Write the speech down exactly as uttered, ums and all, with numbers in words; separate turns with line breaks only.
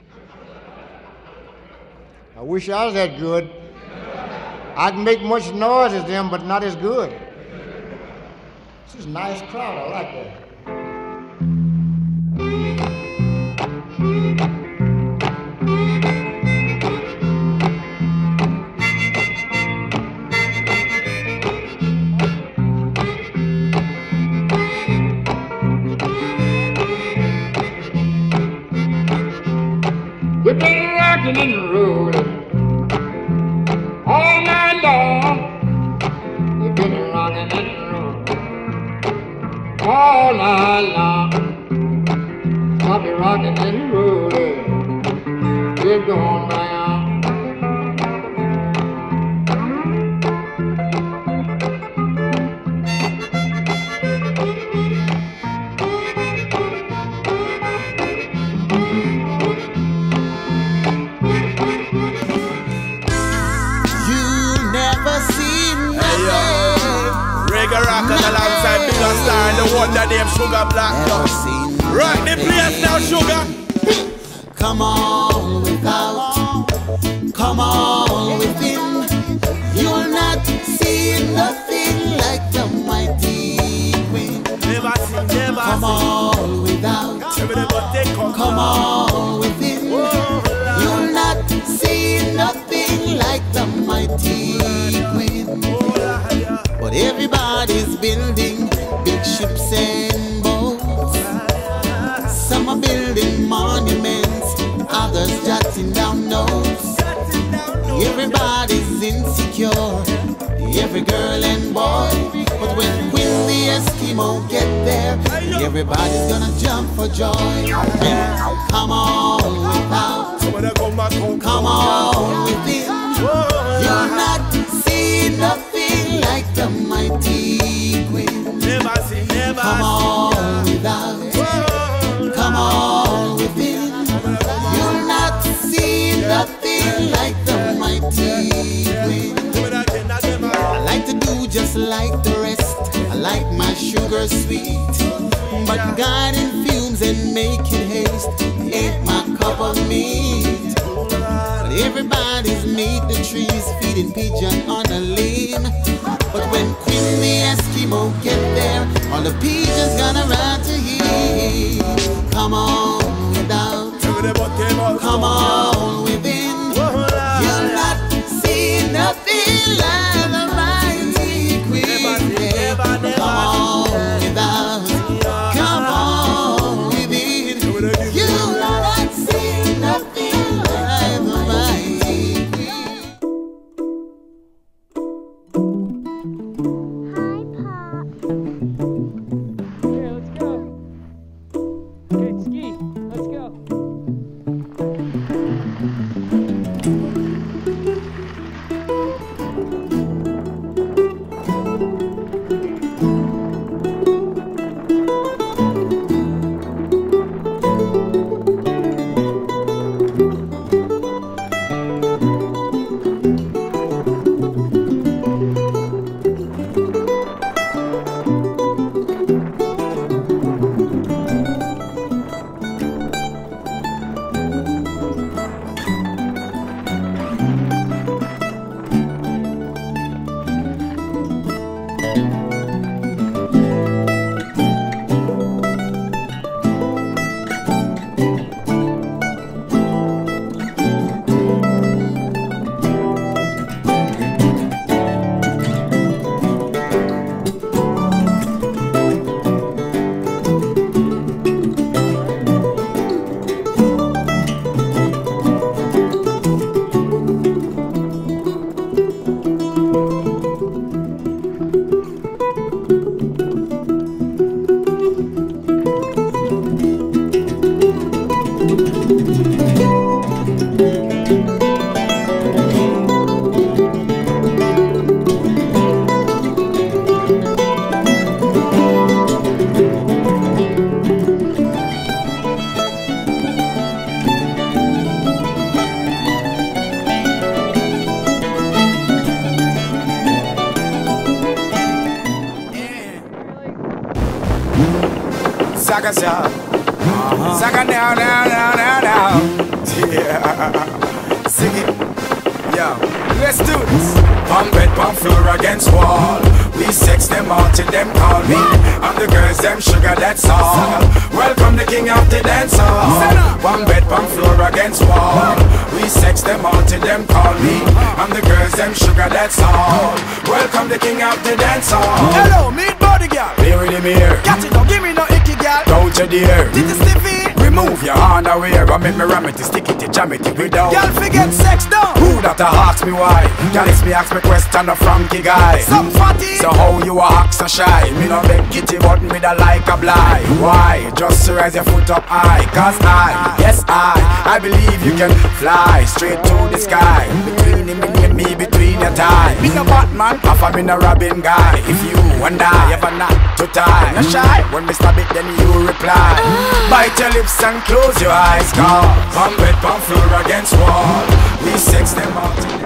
I wish I was that good. I can make much noise as them, but not as good. This is a nice crowd. I like that.
We've been rocking and rolling all night long. We've been rocking and rolling all night long. I'll be rocking and rolling. We're going right on.
Rockers alongside bigger star and the one that named Sugar Black. Rock the place now, Sugar.
Come on without, come on within. You'll not see nothing like the mighty Quinn.
Never see, never
come
see.
on without, come on within. You'll not see nothing like the mighty Quinn. But everybody's building big ships and boats. Some are building monuments, others jotting down notes. Everybody's insecure, every girl and boy. But when Quinn the Eskimo get there, everybody's gonna jump for joy. And come on without, come on within. You'll not see nothing like the mighty Quinn.
Never see, never
come on without, come on within. You'll not see nothing like the mighty Quinn. I like to do just like the rest. I like my sugar sweet, but guiding fumes and making haste ain't my cup of meat. But everybody's made the trees, feeding pigeon on a lane. But when Quinn the Eskimo get there, all the pigeons gonna run to him. Come on without, come on within. You'll not see nothing like the mighty Quinn. Come on without, come on within. You'll not see nothing like the mighty Quinn.
Here, let's go. Okay, ski. Let's go.
Saka, saka, saka, down, down, down, down, down. bed on floor against wall. We sex them all till them call me. And the girls them sugar, that's all. Welcome the king of the dance hall. One bed on floor against wall. We sex them all till them call me. And the girls them sugar, that's all. Welcome the king of the dance hall.
Hello, meet body girl.
Play with him here.
Catch it, don't give me no icky girl.
Don't you dare.
Did you stiffy?
Remove your underwear and make me ram it, stick it, jam it without.
Girl, forget sex down.
Who that a ask me why? Girl, it's me ask me question a Frankie guy.
Some fatty.
So how you a act so shy? Me no beg kitty but me da like a blind. Why? Just to raise your foot up high. Cause I, yes I, I believe you can fly straight to the sky. Between him and me, between your tie. Me no Batman, half a me no Robin guy. If you and I ever not to tie, no shy. When me stab it then you reply. Bite your lips and close your eyes, cause one bed on floor against wall. We sex them out.